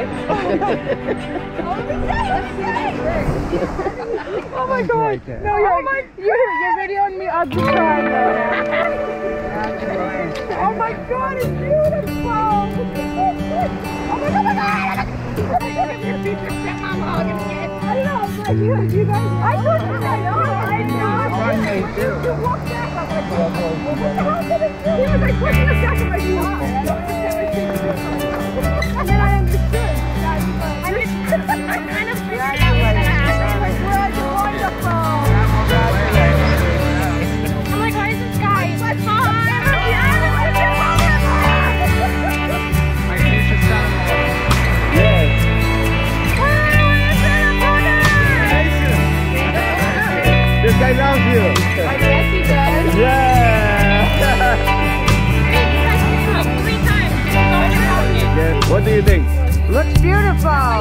Oh my god! No, you're videoing me. I'll be crying though. Oh my god, it's beautiful! Oh my god! Your future stepmom hugging me. I know, like you guys. I know. You walked back. I'm like, what the hell did it do? He was like pushing us back. I'm like, why? I don't understand what she's doing. And then I understood. I'm kind of freaking out. Like, where are you going from? I'm like, why is this guy? My mom! This guy loves you. I guess he does. Yeah. Hey, you guys came up 3 times. Yes. What do you think? Looks beautiful.